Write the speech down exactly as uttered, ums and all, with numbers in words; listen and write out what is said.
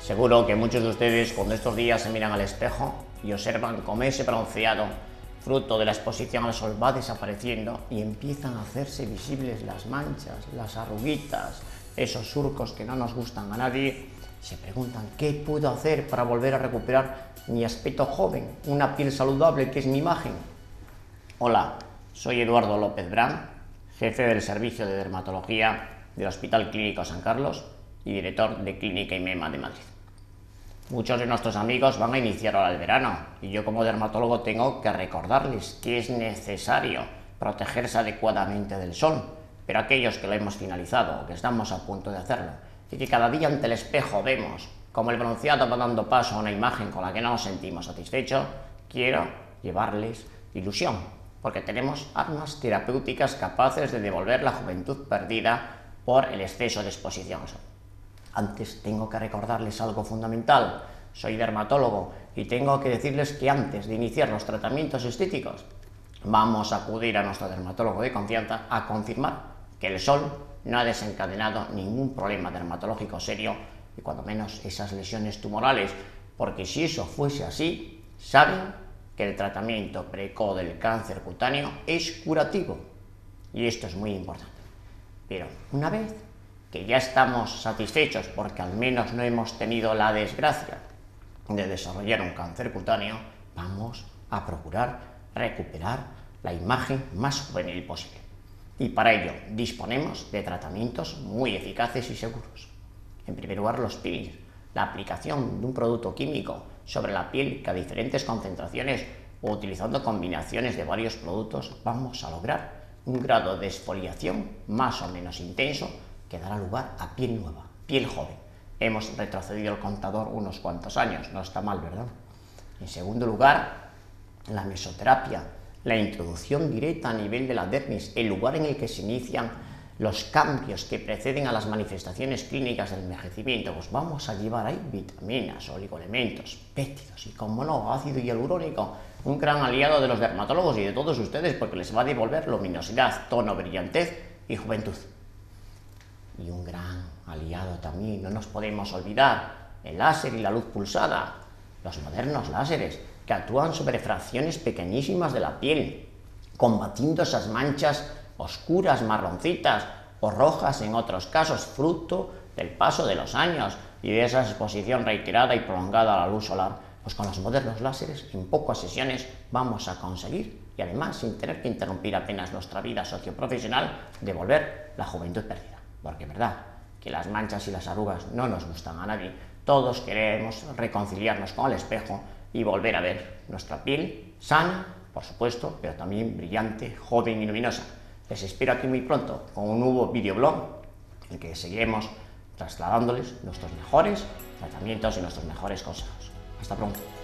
Seguro que muchos de ustedes cuando estos días se miran al espejo y observan cómo ese bronceado, fruto de la exposición al sol, va desapareciendo y empiezan a hacerse visibles las manchas, las arruguitas, esos surcos que no nos gustan a nadie, se preguntan ¿qué puedo hacer para volver a recuperar mi aspecto joven, una piel saludable que es mi imagen? Hola, soy Eduardo López Brán, jefe del Servicio de Dermatología del Hospital Clínico San Carlos y director de Clínica IMEMA de Madrid. Muchos de nuestros amigos van a iniciar ahora el verano y yo como dermatólogo tengo que recordarles que es necesario protegerse adecuadamente del sol, pero aquellos que lo hemos finalizado o que estamos a punto de hacerlo y que cada día ante el espejo vemos como el bronceado va dando paso a una imagen con la que no nos sentimos satisfechos, quiero llevarles ilusión, porque tenemos armas terapéuticas capaces de devolver la juventud perdida por el exceso de exposición al sol. Antes tengo que recordarles algo fundamental. Soy dermatólogo y tengo que decirles que antes de iniciar los tratamientos estéticos vamos a acudir a nuestro dermatólogo de confianza a confirmar que el sol no ha desencadenado ningún problema dermatológico serio y cuando menos esas lesiones tumorales, porque si eso fuese así, saben que el tratamiento precoz del cáncer cutáneo es curativo y esto es muy importante. Pero una vez que ya estamos satisfechos porque al menos no hemos tenido la desgracia de desarrollar un cáncer cutáneo, vamos a procurar recuperar la imagen más juvenil posible. Y para ello disponemos de tratamientos muy eficaces y seguros. En primer lugar, los peelings, la aplicación de un producto químico sobre la piel que a diferentes concentraciones o utilizando combinaciones de varios productos vamos a lograr un grado de exfoliación más o menos intenso que dará lugar a piel nueva, piel joven. Hemos retrocedido el contador unos cuantos años, no está mal, ¿verdad? En segundo lugar, la mesoterapia, la introducción directa a nivel de la dermis, el lugar en el que se inician los cambios que preceden a las manifestaciones clínicas del envejecimiento. Pues vamos a llevar ahí vitaminas, oligoelementos, péptidos y, como no, ácido hialurónico, un gran aliado de los dermatólogos y de todos ustedes porque les va a devolver luminosidad, tono, brillantez y juventud. Y un gran aliado también, no nos podemos olvidar, el láser y la luz pulsada, los modernos láseres que actúan sobre fracciones pequeñísimas de la piel, combatiendo esas manchas oscuras, marroncitas o rojas en otros casos, fruto del paso de los años y de esa exposición reiterada y prolongada a la luz solar. Pues con los modernos láseres, en pocas sesiones vamos a conseguir, y además sin tener que interrumpir apenas nuestra vida socioprofesional, devolver la juventud perdida. Porque es verdad que las manchas y las arrugas no nos gustan a nadie. Todos queremos reconciliarnos con el espejo y volver a ver nuestra piel sana, por supuesto, pero también brillante, joven y luminosa. Les espero aquí muy pronto con un nuevo videoblog en el que seguiremos trasladándoles nuestros mejores tratamientos y nuestros mejores consejos. Hasta pronto.